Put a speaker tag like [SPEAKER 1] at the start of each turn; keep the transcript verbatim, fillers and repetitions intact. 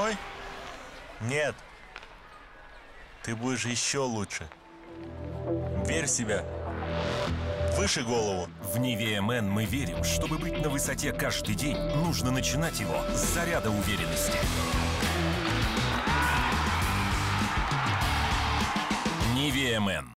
[SPEAKER 1] мной? Нет. Ты будешь еще лучше. Верь в себя. Выше голову.
[SPEAKER 2] В Нивея Мэн мы верим, чтобы быть на высоте каждый день, нужно начинать его с заряда уверенности. Нивея Мэн.